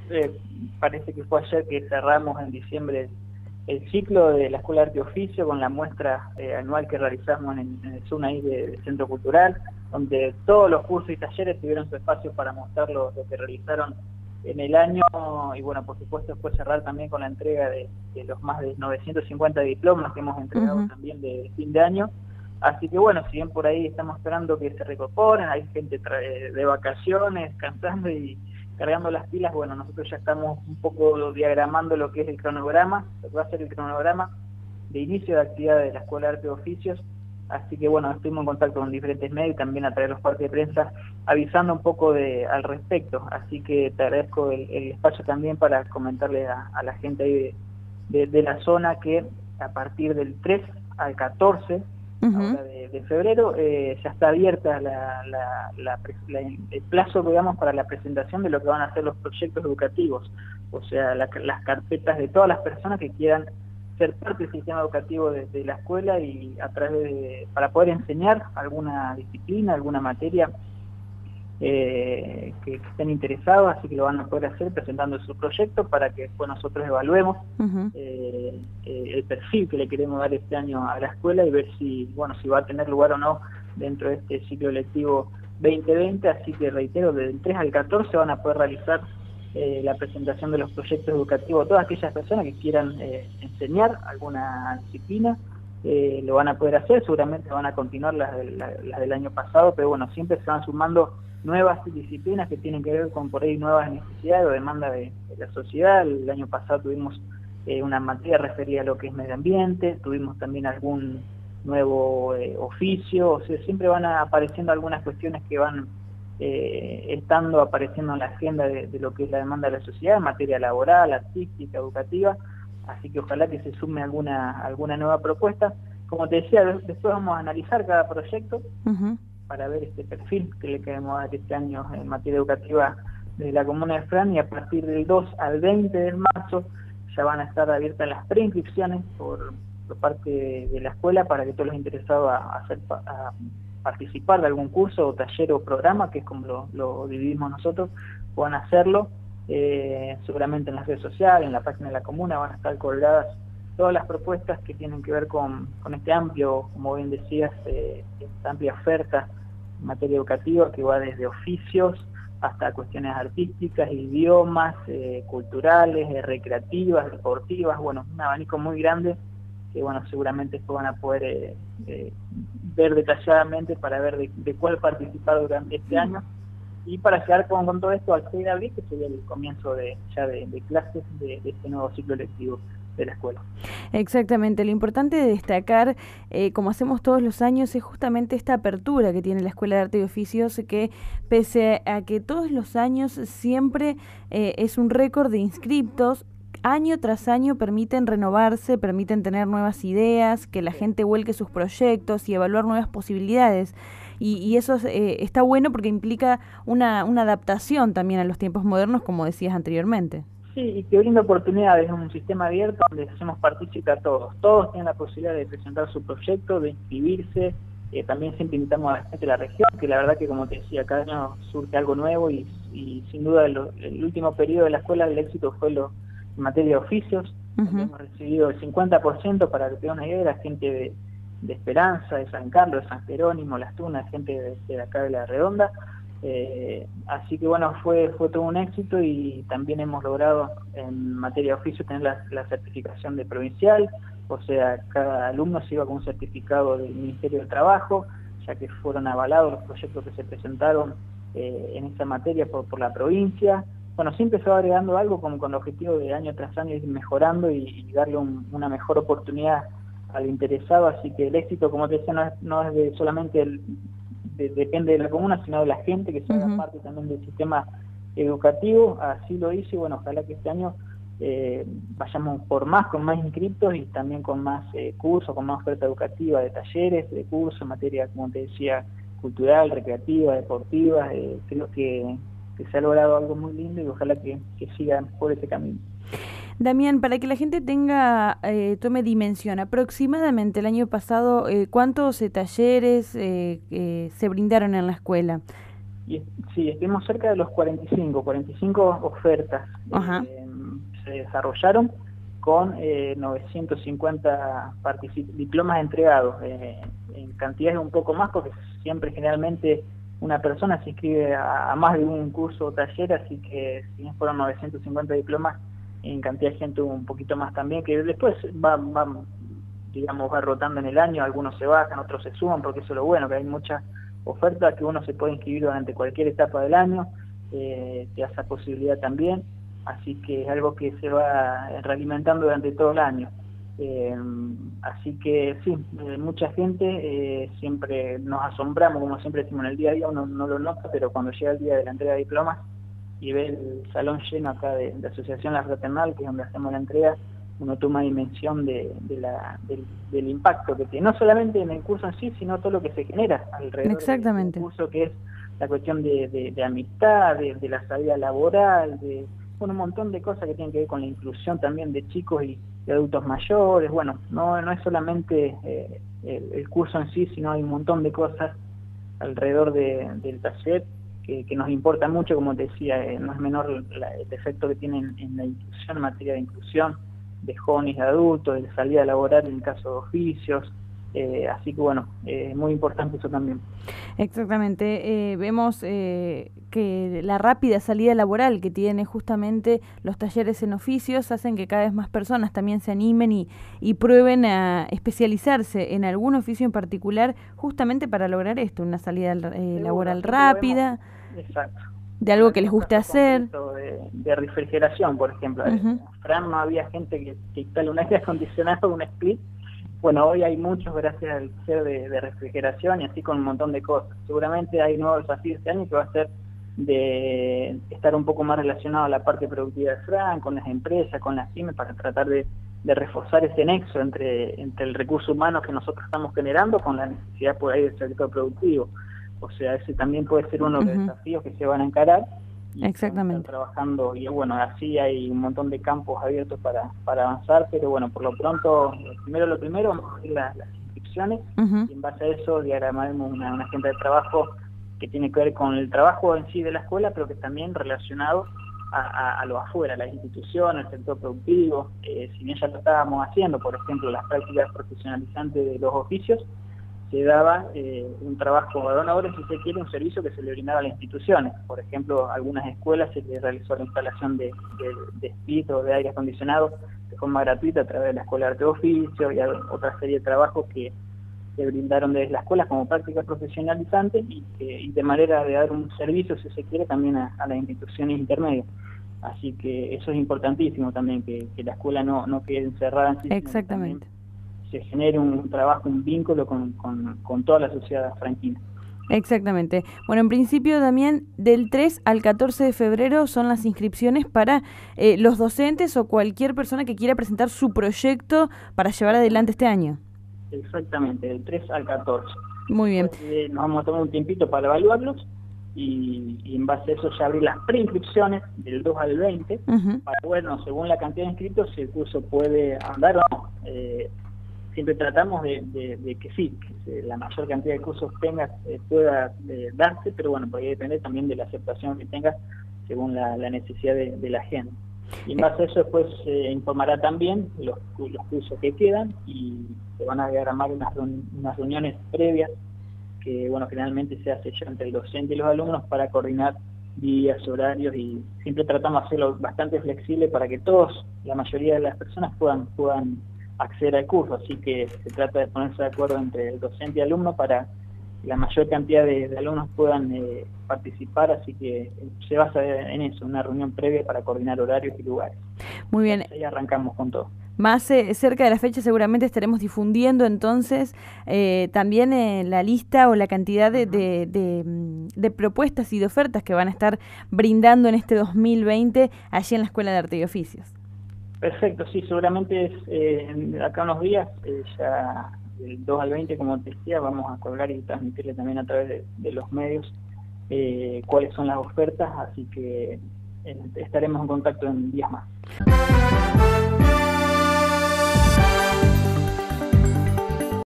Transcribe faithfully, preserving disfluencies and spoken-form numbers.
eh, parece que fue ayer que cerramos en diciembre el ciclo de la Escuela de Arte y Oficio con la muestra eh, anual que realizamos en, en el Zoom ahí de, de Centro Cultural, donde todos los cursos y talleres tuvieron su espacio para mostrar lo, lo que realizaron en el año, y bueno, por supuesto después cerrar también con la entrega de, de los más de novecientos cincuenta diplomas que hemos entregado uh-huh. también de, de fin de año. Así que bueno, si bien por ahí estamos esperando que se reincorporen, hay gente de vacaciones, cansando y cargando las pilas, bueno, nosotros ya estamos un poco diagramando lo que es el cronograma, lo que va a ser el cronograma de inicio de actividad de la Escuela de Arte y Oficios. Así que bueno, estuvimos en contacto con diferentes medios y también a través de los partes de prensa avisando un poco de al respecto. Así que te agradezco el, el espacio también para comentarle a, a la gente ahí de, de, de la zona que a partir del tres al catorce uh-huh. ahora de, de febrero eh, ya está abierta la, la, la, la, el plazo, digamos, para la presentación de lo que van a ser los proyectos educativos. O sea, la, las carpetas de todas las personas que quieran ser parte del sistema educativo desde de la escuela y a través de, para poder enseñar alguna disciplina, alguna materia eh, que, que estén interesados, así que lo van a poder hacer presentando su proyecto para que después nosotros evaluemos uh-huh. eh, eh, el perfil que le queremos dar este año a la escuela y ver si, bueno, si va a tener lugar o no dentro de este ciclo lectivo veinte veinte, así que reitero, del tres al catorce van a poder realizar Eh, la presentación de los proyectos educativos a todas aquellas personas que quieran eh, enseñar alguna disciplina, eh, lo van a poder hacer, seguramente van a continuar las, de, la, las del año pasado, pero bueno, siempre se van sumando nuevas disciplinas que tienen que ver con por ahí nuevas necesidades o demandas de, de la sociedad. El año pasado tuvimos eh, una materia referida a lo que es medio ambiente, tuvimos también algún nuevo eh, oficio, o sea, siempre van apareciendo algunas cuestiones que van Eh, estando apareciendo en la agenda de, de lo que es la demanda de la sociedad en materia laboral, artística, educativa, así que ojalá que se sume alguna alguna nueva propuesta. Como te decía, después vamos a analizar cada proyecto uh-huh. para ver este perfil que le queremos dar este año en materia educativa de la comuna de Fran, y a partir del dos al veinte de marzo ya van a estar abiertas las preinscripciones por, por parte de, de la escuela para que todos los interesados a, a hacer a, participar de algún curso o taller o programa, que es como lo, lo dividimos nosotros, puedan hacerlo. Eh, seguramente en las redes sociales, en la página de la comuna van a estar colgadas todas las propuestas que tienen que ver con, con este amplio, como bien decías, eh, esta amplia oferta en materia educativa que va desde oficios hasta cuestiones artísticas, idiomas, eh, culturales, eh, recreativas, deportivas, bueno, un abanico muy grande que bueno, seguramente después van a poder eh, eh, ver detalladamente para ver de, de cuál participar durante este año y para llegar con, con todo esto al seis de abril, que sería el comienzo de ya de, de clases de, de este nuevo ciclo lectivo de la escuela. Exactamente, lo importante de destacar, eh, como hacemos todos los años, es justamente esta apertura que tiene la Escuela de Arte y Oficios, que pese a que todos los años siempre eh, es un récord de inscriptos, año tras año permiten renovarse, permiten tener nuevas ideas, que la gente vuelque sus proyectos y evaluar nuevas posibilidades. Y, y eso eh, está bueno porque implica una, una adaptación también a los tiempos modernos, como decías anteriormente. Sí, y que brinda oportunidades, es un sistema abierto donde hacemos partícipe a todos. Todos tienen la posibilidad de presentar su proyecto, de inscribirse. Eh, también siempre invitamos a la gente de la región, que la verdad que, como te decía, cada año surge algo nuevo y, y sin duda lo, el último periodo de la escuela del éxito fue lo en materia de oficios. Uh-huh. Hemos recibido el cincuenta por ciento, para que te dé una idea, de la gente de, de Esperanza, de San Carlos, de San Jerónimo, Las Tunas, gente de, de acá de La Redonda. Eh, así que bueno, fue fue todo un éxito y también hemos logrado en materia de oficio tener la, la certificación de provincial, o sea, cada alumno se iba con un certificado del Ministerio del Trabajo, ya que fueron avalados los proyectos que se presentaron eh, en esa materia por, por la provincia. Bueno, siempre se va agregando algo como con el objetivo de año tras año ir mejorando y, y darle un, una mejor oportunidad al interesado, así que el éxito, como te decía, no es, no es de solamente el, de, depende de la comuna, sino de la gente que se haga uh-huh. parte también del sistema educativo. Así lo hice y bueno, ojalá que este año eh, vayamos por más, con más inscriptos y también con más eh, cursos, con más oferta educativa de talleres, de cursos, en materia, como te decía, cultural, recreativa, deportiva. Eh, creo que que se ha logrado algo muy lindo y ojalá que, que sigan por ese camino. Damián, para que la gente tenga, eh, tome dimensión, aproximadamente el año pasado, eh, ¿cuántos eh, talleres eh, eh, se brindaron en la escuela? Y, sí, estuvimos cerca de los cuarenta y cinco, cuarenta y cinco ofertas eh, se desarrollaron con eh, novecientos cincuenta diplomas entregados, eh, en cantidades un poco más, porque siempre generalmente una persona se inscribe a, a más de un curso o taller, así que si bien fueron novecientos cincuenta diplomas, en cantidad de gente un poquito más también, que después va, va, digamos, va rotando en el año, algunos se bajan, otros se suman, porque eso es lo bueno, que hay muchas ofertas que uno se puede inscribir durante cualquier etapa del año, eh, te da esa posibilidad también, así que es algo que se va realimentando durante todo el año. Eh, así que sí, eh, mucha gente, eh, siempre nos asombramos, como siempre decimos en el día a día, uno no lo nota, pero cuando llega el día de la entrega de diplomas y ve el salón lleno acá de, de Asociación La Fraternal, que es donde hacemos la entrega, uno toma dimensión de, de la, del, del impacto que tiene, no solamente en el curso en sí, sino todo lo que se genera alrededor Exactamente. del curso, que es la cuestión de, de, de amistad, de, de la salida laboral, de bueno, un montón de cosas que tienen que ver con la inclusión también de chicos y de adultos mayores. Bueno, no, no es solamente eh, el, el curso en sí, sino hay un montón de cosas alrededor de, del taller que, que nos importa mucho, como te decía, eh, no es menor la, el efecto que tienen en la inclusión, en materia de inclusión, de jóvenes y adultos, de salida laboral en el caso de oficios, eh, así que bueno, es eh, muy importante eso también. Exactamente, eh, vemos eh, que la rápida salida laboral que tiene justamente los talleres en oficios hacen que cada vez más personas también se animen y, y prueben a especializarse en algún oficio en particular justamente para lograr esto, una salida eh, laboral rápida. Exacto. De algo que les guste hacer. De, de refrigeración, por ejemplo. Uh-huh. En Fran no había gente que, que instale un aire acondicionado, un split. Bueno, hoy hay muchos gracias al ser de, de refrigeración y así con un montón de cosas. Seguramente hay nuevos desafíos este año que va a ser de estar un poco más relacionado a la parte productiva de Fran, con las empresas, con las pymes, para tratar de, de reforzar ese nexo entre, entre el recurso humano que nosotros estamos generando con la necesidad por ahí del sector productivo. O sea, ese también puede ser uno de los uh-huh. desafíos que se van a encarar. Y exactamente. Están trabajando, y bueno, así hay un montón de campos abiertos para, para avanzar, pero bueno, por lo pronto, primero lo primero, vamos a hacer la, las inscripciones, uh-huh. y en base a eso diagramaremos una, una agenda de trabajo que tiene que ver con el trabajo en sí de la escuela, pero que también relacionado a, a, a lo afuera, las instituciones, el sector productivo, eh, si bien ya lo estábamos haciendo, por ejemplo, las prácticas profesionalizantes de los oficios, se daba eh, un trabajo a donadores, si se quiere, un servicio que se le brindaba a las instituciones. Por ejemplo, a algunas escuelas se les realizó la instalación de, de, de split o de aire acondicionado de forma gratuita a través de la Escuela de Arte de Oficio y otra serie de trabajos que se brindaron desde las escuelas como prácticas profesionalizantes y, que, y de manera de dar un servicio, si se quiere, también a, a las instituciones intermedias. Así que eso es importantísimo también, que, que la escuela no, no quede encerrada en sí. Exactamente. Se genere un trabajo, un vínculo con, con, con toda la sociedad franquina. Exactamente. Bueno, en principio también del tres al catorce de febrero son las inscripciones para eh, los docentes o cualquier persona que quiera presentar su proyecto para llevar adelante este año. Exactamente, del tres al catorce. Muy bien. Después, eh, nos vamos a tomar un tiempito para evaluarlos y, y en base a eso ya abrir las preinscripciones del dos al veinte, uh-huh. para, bueno, según la cantidad de inscritos, si el curso puede andar o no. Eh, siempre tratamos de, de, de que sí, que la mayor cantidad de cursos tenga, eh, pueda eh, darse, pero bueno, puede depender también de la aceptación que tenga según la, la necesidad de, de la gente. Y en base a eso después se eh, informará también los, los cursos que quedan y se van a diagramar unas, unas reuniones previas que, bueno, generalmente se hace ya entre el docente y los alumnos para coordinar días, horarios, y siempre tratamos de hacerlo bastante flexible para que todos, la mayoría de las personas puedan, puedan acceder al curso, así que se trata de ponerse de acuerdo entre el docente y alumno para que la mayor cantidad de, de alumnos puedan eh, participar, así que se basa en eso, una reunión previa para coordinar horarios y lugares. Muy bien. Ahí arrancamos con todo. Más eh, cerca de la fecha seguramente estaremos difundiendo entonces eh, también eh, la lista o la cantidad de, de, de, de propuestas y de ofertas que van a estar brindando en este dos mil veinte allí en la Escuela de Arte y Oficios. Perfecto, sí, seguramente es, eh, acá unos días, eh, ya del dos al veinte, como te decía, vamos a colgar y transmitirle también a través de, de los medios eh, cuáles son las ofertas, así que eh, estaremos en contacto en días más.